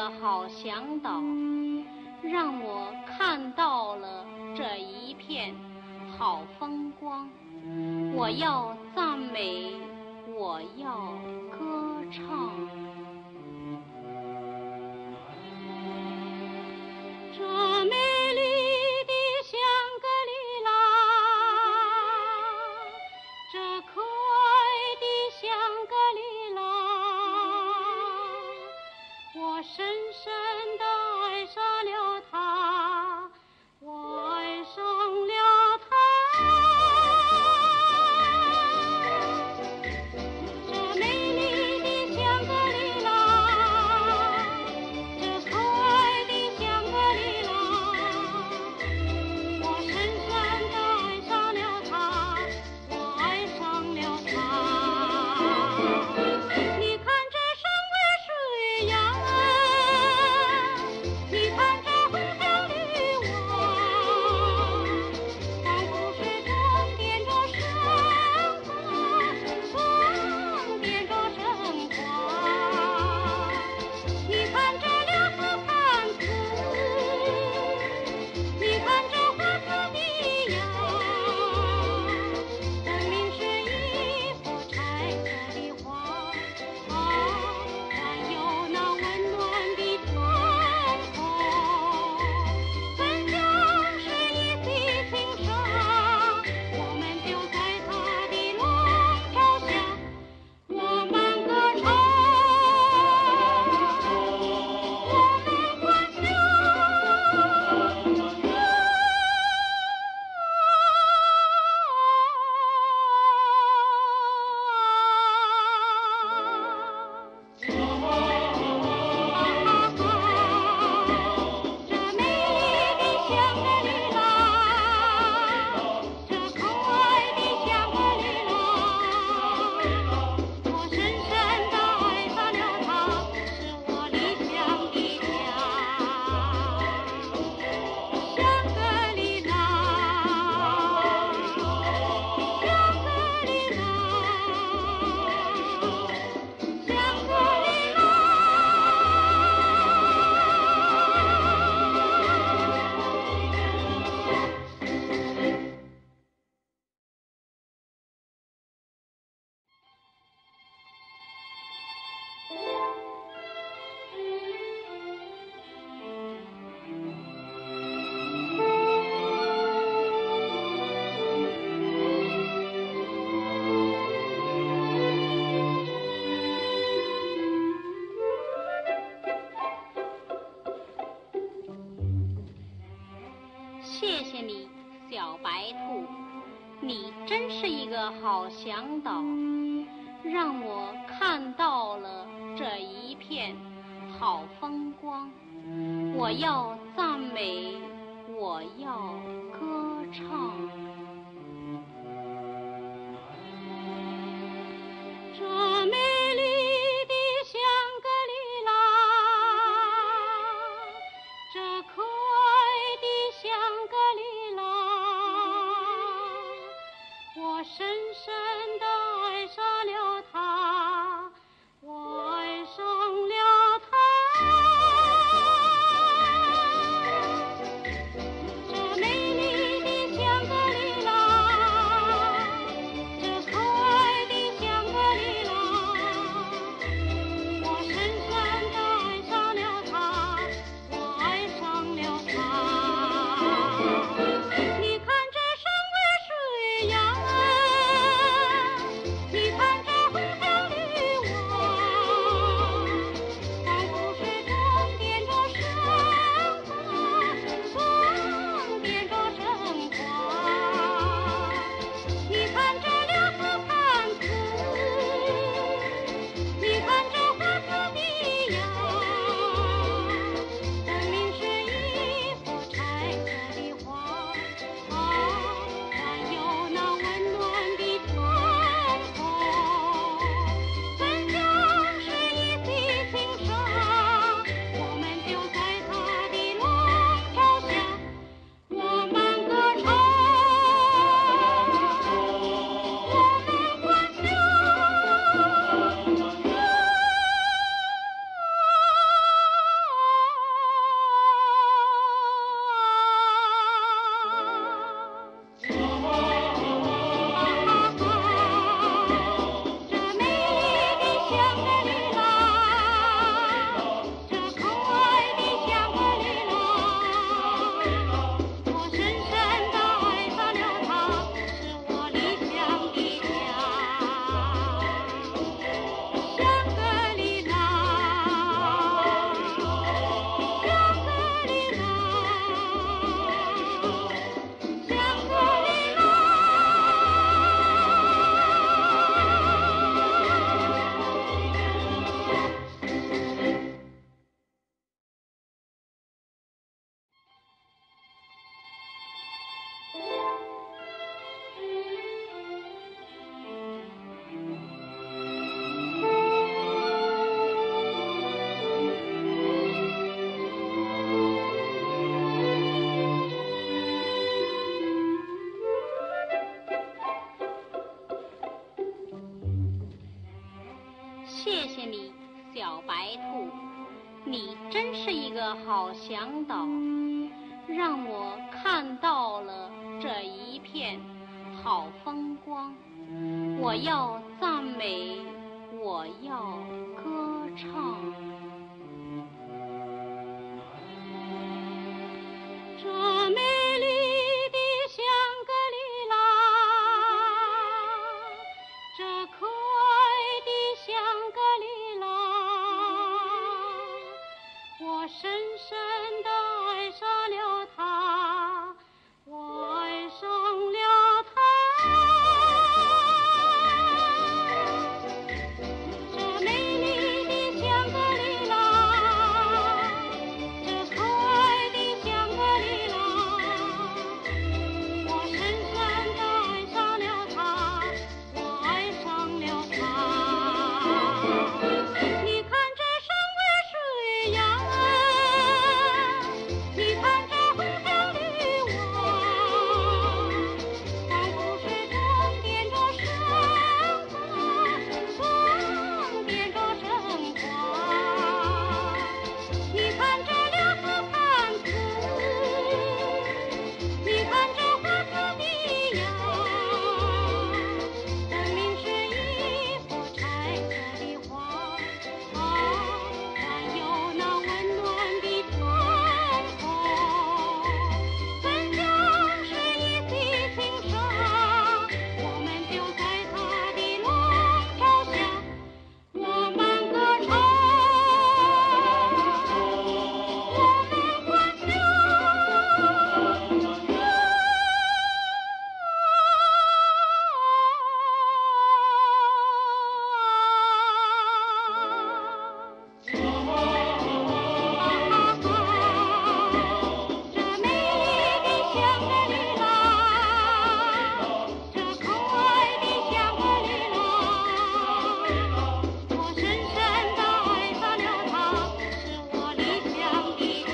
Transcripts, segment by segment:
个好向导，让我看到了这一片好风光。我要赞美，我要歌唱。这美丽的香格里拉，这可爱的香格里拉，我深深地爱上了它，我爱上了它。这美丽的香格里拉，这可爱的香格里拉，我深深地爱上了它，我爱上了它。你看这山外水呀，你看这红墙绿瓦，仿佛水中点着升华，双点着升华。你看这柳树盘丝，你看这花草的芽，生命是一幅彩色的画，还有那温暖的春风，分享是一匹轻纱，我们就在它的笼罩下，我们歌唱，我们欢这美丽的香格里拉，这可爱的香格里拉，我深深地爱上了它，是我理想的家。香格里拉，香格里拉，香格里拉。谢谢你，小白兔，你真是一个好向导，让我看到了这一片好风光。我要赞美，我要歌唱。这美丽的香格里拉，这可爱的香格里拉，我深深地爱上了它，我爱上了它。这美丽的香格里拉，这可爱的香格里拉，我深深地爱上了它，我爱上了它。你看这山外水呀， 个好向导，让我看到了这一片好风光。我要赞美，我要歌唱。这美丽的香格里拉，这可爱的香格里拉，我深深地爱上了它，我爱上了它。这美丽的香格里拉，这可爱的香格里拉，我深深地爱上了它，我爱上了它。你看这山外水呀，你看这红墙绿瓦，仿佛是装点着生活，装点着生活。你看这柳树盘子，你看这花草地呀，分明是一幅彩色的画。啊，还有那温暖的春风，怎像是一袭轻纱，我们就在它的笼罩下，我们歌唱，我们欢笑。这美丽的香格里拉，这可爱的香格里拉，我深深地爱上了它，是我理想的家。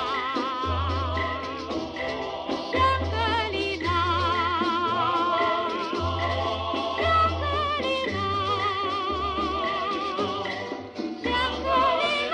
香格里拉，香格里拉，香格里拉。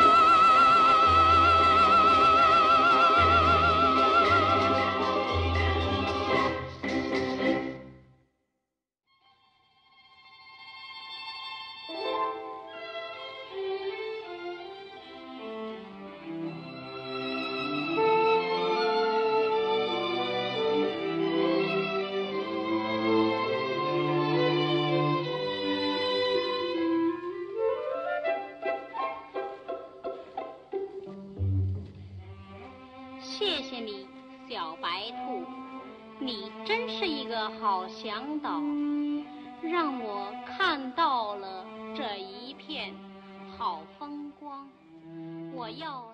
谢谢你，小白兔，你真是一个好向导，让我看到了这一片好风光。我要